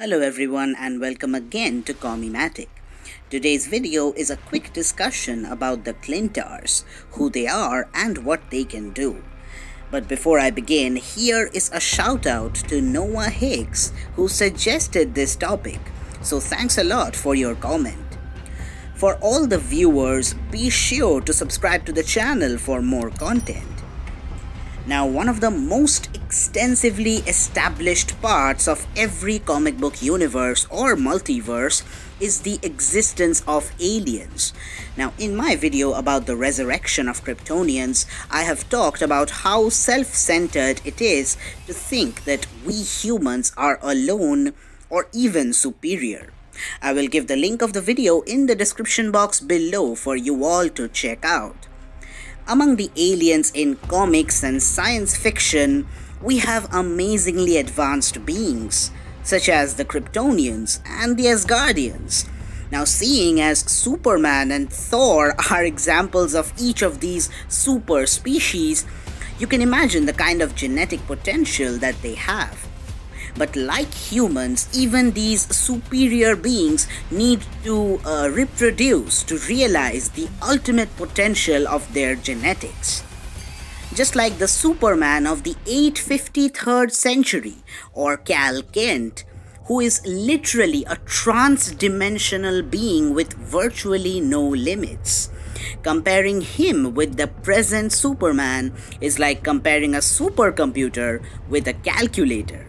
Hello everyone and welcome again to Comimatic. Today's video is a quick discussion about the Klyntars, who they are and what they can do. But before I begin, here is a shout out to Noah Hicks who suggested this topic, so thanks a lot for your comment. For all the viewers, be sure to subscribe to the channel for more content. Now, one of the most extensively established parts of every comic book universe or multiverse is the existence of aliens. Now, in my video about the resurrection of Kryptonians, I have talked about how self-centered it is to think that we humans are alone or even superior. I will give the link of the video in the description box below for you all to check out. Among the aliens in comics and science fiction, we have amazingly advanced beings, such as the Kryptonians and the Asgardians. Now, seeing as Superman and Thor are examples of each of these super species, you can imagine the kind of genetic potential that they have. But like humans, even these superior beings need to reproduce to realize the ultimate potential of their genetics. Just like the Superman of the 853rd century, or Cal Kent, who is literally a trans-dimensional being with virtually no limits. Comparing him with the present Superman is like comparing a supercomputer with a calculator.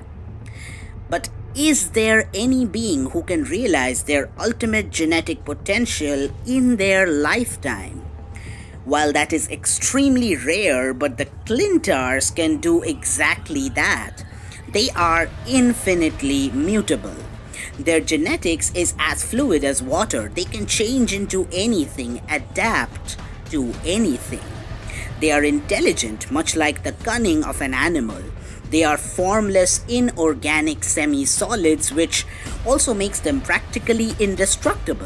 But is there any being who can realize their ultimate genetic potential in their lifetime? While that is extremely rare, but the Klyntars can do exactly that. They are infinitely mutable. Their genetics is as fluid as water. They can change into anything, adapt to anything. They are intelligent, much like the cunning of an animal. They are formless, inorganic semi-solids, which also makes them practically indestructible.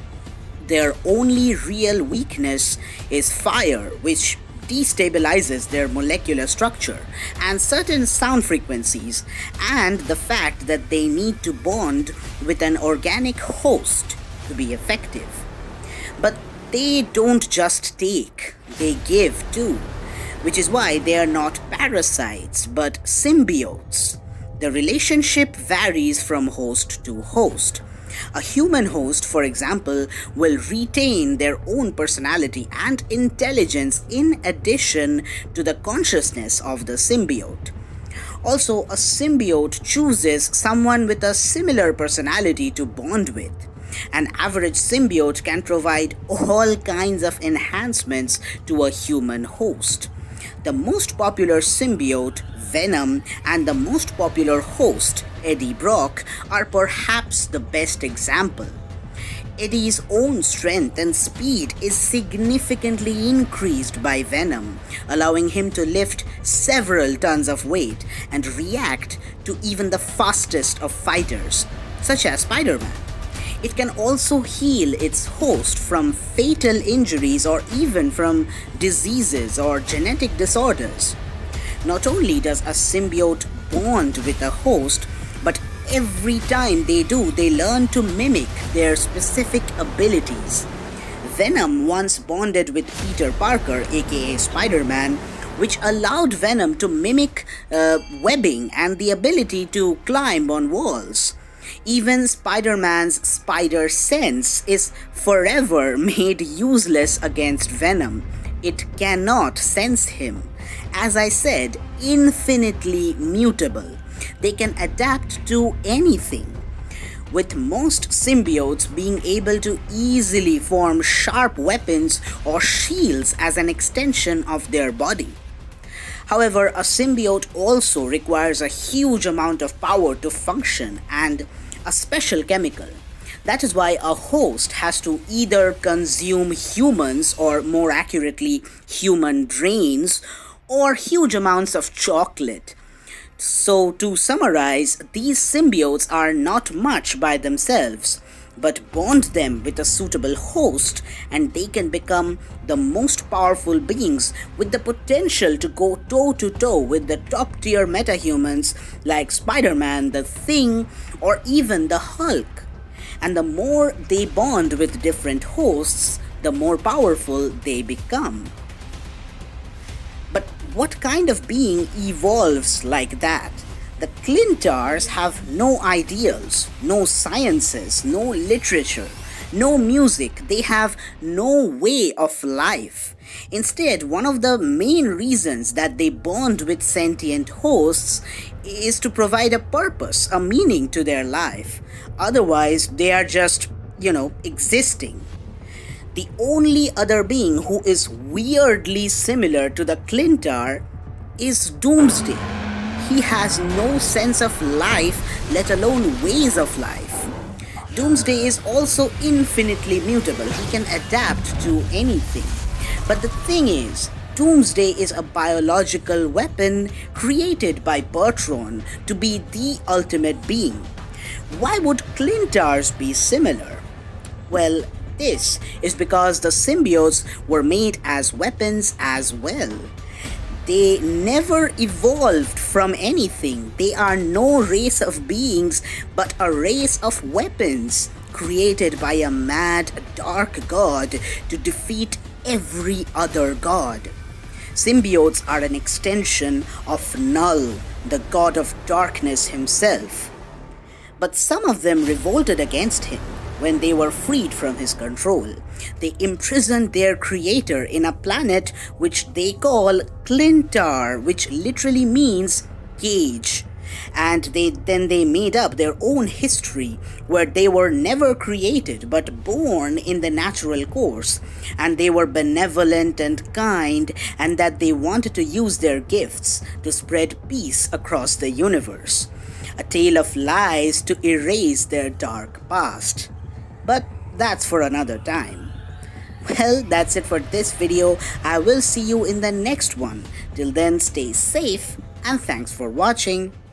Their only real weakness is fire, which destabilizes their molecular structure, and certain sound frequencies, and the fact that they need to bond with an organic host to be effective. But they don't just take, they give too. Which is why they are not parasites but symbiotes. The relationship varies from host to host. A human host, for example, will retain their own personality and intelligence in addition to the consciousness of the symbiote. Also, a symbiote chooses someone with a similar personality to bond with. An average symbiote can provide all kinds of enhancements to a human host. The most popular symbiote, Venom, and the most popular host, Eddie Brock, are perhaps the best example. Eddie's own strength and speed is significantly increased by Venom, allowing him to lift several tons of weight and react to even the fastest of fighters, such as Spider-Man. It can also heal its host from fatal injuries or even from diseases or genetic disorders. Not only does a symbiote bond with a host, but every time they do, they learn to mimic their specific abilities. Venom once bonded with Peter Parker, aka Spider-Man, which allowed Venom to mimic webbing and the ability to climb on walls. Even Spider-Man's spider sense is forever made useless against Venom. It cannot sense him. As I said, infinitely mutable. They can adapt to anything, with most symbiotes being able to easily form sharp weapons or shields as an extension of their body. However, a symbiote also requires a huge amount of power to function and a special chemical. That is why a host has to either consume humans, or more accurately, human brains, or huge amounts of chocolate. So to summarize, these symbiotes are not much by themselves. but bond them with a suitable host, and they can become the most powerful beings with the potential to go toe to toe with the top tier metahumans like Spider-Man, the Thing, or even the Hulk. And the more they bond with different hosts, the more powerful they become. But what kind of being evolves like that? The Klyntars have no ideals, no sciences, no literature, no music. They have no way of life. Instead, one of the main reasons that they bond with sentient hosts is to provide a purpose, a meaning to their life. Otherwise, they are just, existing. The only other being who is weirdly similar to the Klyntar is Doomsday. He has no sense of life, let alone ways of life. Doomsday is also infinitely mutable. He can adapt to anything. But the thing is, Doomsday is a biological weapon created by Bertrand to be the ultimate being. Why would Klyntars be similar? Well, this is because the symbiotes were made as weapons as well. They never evolved from anything. They are no race of beings, but a race of weapons created by a mad, dark god to defeat every other god. Symbiotes are an extension of Null, the god of darkness himself. But some of them revolted against him when they were freed from his control. They imprisoned their creator in a planet which they call Klyntar, which literally means cage. And then they made up their own history where they were never created but born in the natural course, and they were benevolent and kind, and that they wanted to use their gifts to spread peace across the universe. A tale of lies to erase their dark past. But that's for another time. Well, that's it for this video. I will see you in the next one. Till then, stay safe and thanks for watching.